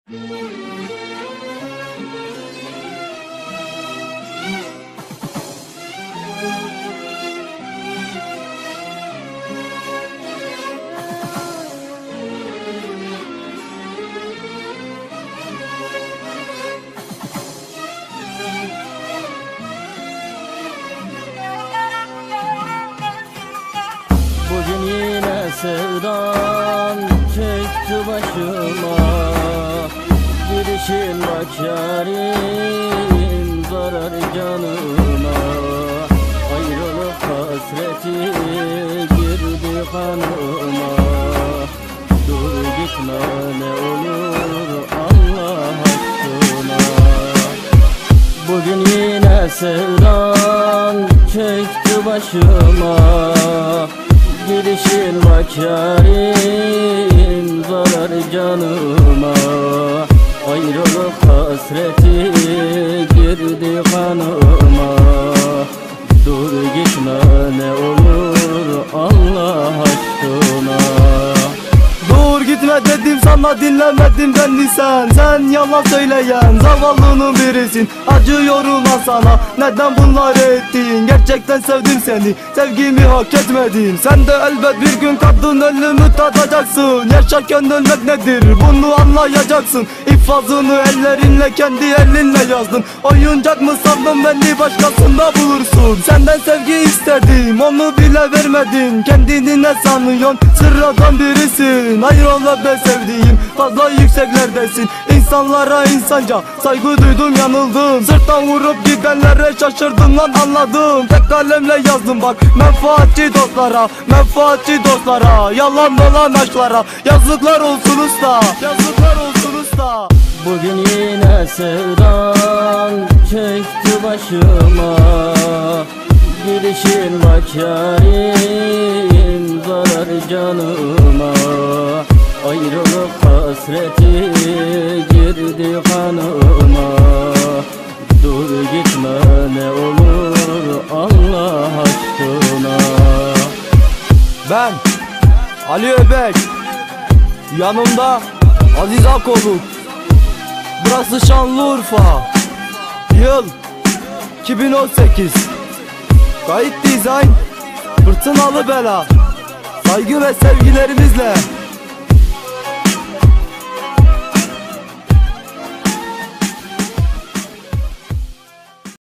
Bugün yine sevdan çöktü başıma. Gidişin bak yarim zarar canıma. Ayrılık hasreti girdi kanıma. Dur gitme ne olur Allah aşkına. Bugün yine sevdan çöktü başıma. Gidişin bak yarim zarar canıma. Ayrılık hasreti girdi kanıma. Dur gitme ne olur Allah aşkına. Dur gitme dedim sana, dinlemedin beni sen. Sen yalan söyleyen zavallının birisin. Acıyorum lan sana, neden bunları ettin? Gerçekten sevdim seni, sevgimi hak etmedin. Sen de elbet bir gün kadın ölümü tadacaksın. Yaşarken ölmek nedir bunu anlayacaksın. İfazını ellerinle kendi elinle yazdın. Oyuncak mı sandın beni başkasında bulursun. Senden sevgi istedim onu bile vermedin. Kendini ne sanıyorsun, sıradan birisin. Hayır ola be sevdiğim, fazla yükseklerdesin. İnsanlara insanca saygı duydum, yanıldım. Sırttan vurup gidenlere şaşırdım lan, anladım. Tek kalemle yazdım bak menfaatçi dostlara, menfaatçi dostlara, yalan dolan aşklara. Yazıklar olsun usta, yazıklar olsun usta. Bugün yine sevdan çöktü başıma. Gidişin bak yarim zarar canıma. Ayrılık hasreti girdi kanıma. Dur gitme ne olur Allah aşkına. Ben Ali Öbek, yanımda Aziz Akoluk. Burası Şanlıurfa. Yıl 2018. Kayıt dizayn Fırtınalı Bela. Saygı ve sevgilerimizle